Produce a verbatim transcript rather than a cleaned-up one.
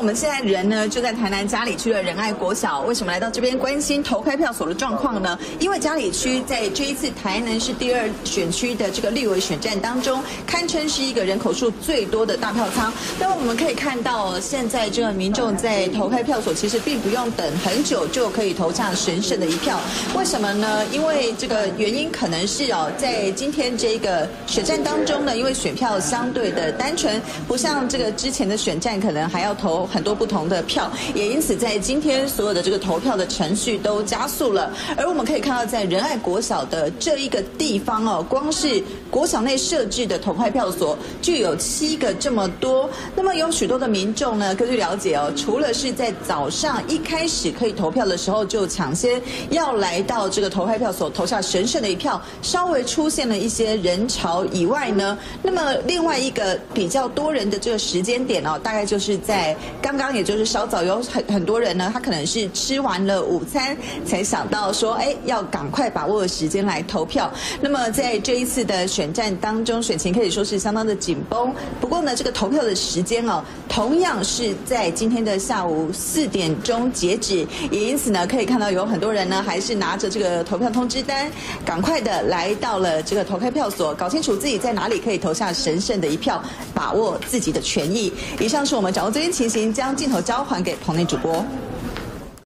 我们现在人呢就在台南佳里区的仁爱国小，为什么来到这边关心投开票所的状况呢？因为佳里区在这一次台南市第二选区的这个立委选战当中，堪称是一个人口数最多的大票仓。那么我们可以看到，现在这个民众在投开票所其实并不用等很久就可以投下神圣的一票。为什么呢？因为这个原因可能是哦，在今天这个选战当中呢，因为选票相对的单纯，不像这个之前的选战可能还要投很多不同的票，也因此在今天所有的这个投票的程序都加速了。而我们可以看到，在仁爱国小的这一个地方哦，光是国小内设置的投开票所就有七个这么多。那么有许多的民众呢，根据了解哦，除了是在早上一开始可以投票的时候就抢先要来到这个投开票所投下神圣的一票，稍微出现了一些人潮以外呢，那么另外一个比较多人的这个时间点哦，大概就是在刚刚，也就是稍早有很很多人呢，他可能是吃完了午餐才想到说，哎，要赶快把握时间来投票。那么在这一次的选战当中，选情可以说是相当的紧绷。不过呢，这个投票的时间哦，同样是在今天的下午四点钟截止，也因此呢，可以看到有很多人呢，还是拿着这个投票通知单，赶快的来到了这个投开票所，搞清楚自己在哪里可以投下神圣的一票，把握自己的权益。以上是我们掌握最新情形，将镜头交还给棚内主播。